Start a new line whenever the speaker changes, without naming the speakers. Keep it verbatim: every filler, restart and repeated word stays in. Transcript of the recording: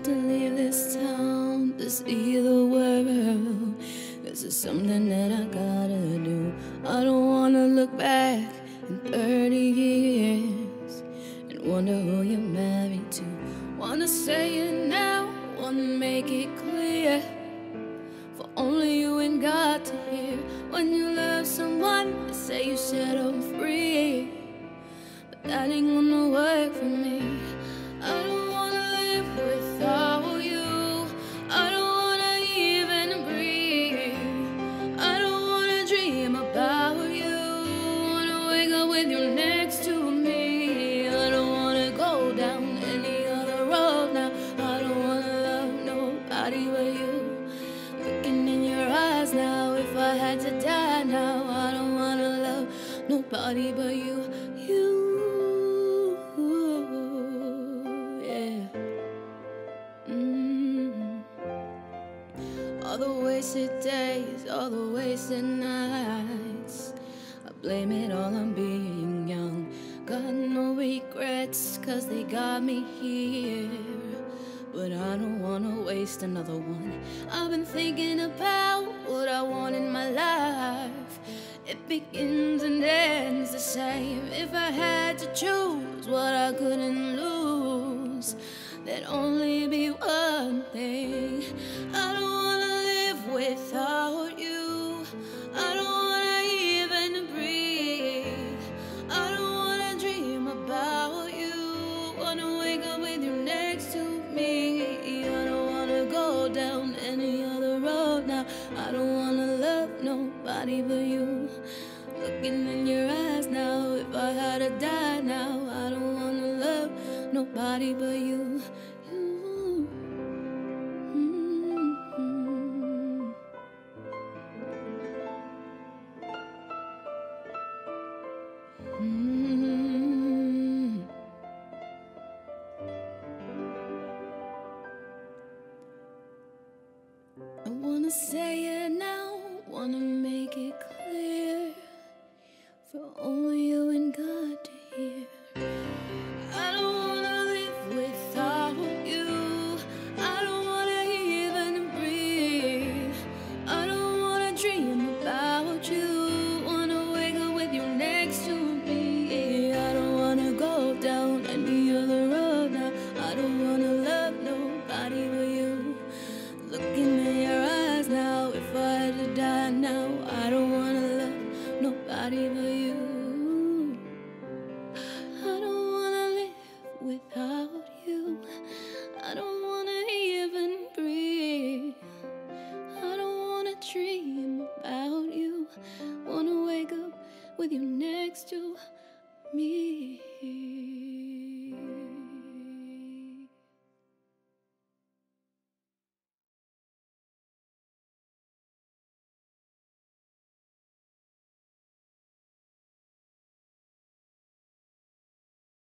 to leave this town to see the world. This is something that I gotta do. I don't wanna look back in thirty years and wonder who you're married to. Wanna say it now, wanna make it clear for only you and God to hear. When you love someone, they say you set them free, but that ain't gonna work for me. I don't wanna live without you. I don't wanna even breathe. I don't wanna dream about you. Wanna wake up with you next to me. I don't wanna go down any other road now. I don't wanna love nobody but you. Looking in your eyes now, if I had to die now, I don't wanna love nobody but you. You. All the wasted days, all the wasted nights, I blame it all on being young. Got no regrets, cause they got me here, but I don't wanna waste another one. I've been thinking about what I want in my life. It begins and ends the same. If I had to choose what I couldn't lose, there'd only be one thing. I don't wanna live without you. I don't wanna even breathe. I don't wanna dream about you. Wanna wake up with you next to me. I don't wanna go down any other road now. I don't wanna love nobody but you. Looking in your eyes now, if I had to die now, I don't wanna love nobody but you.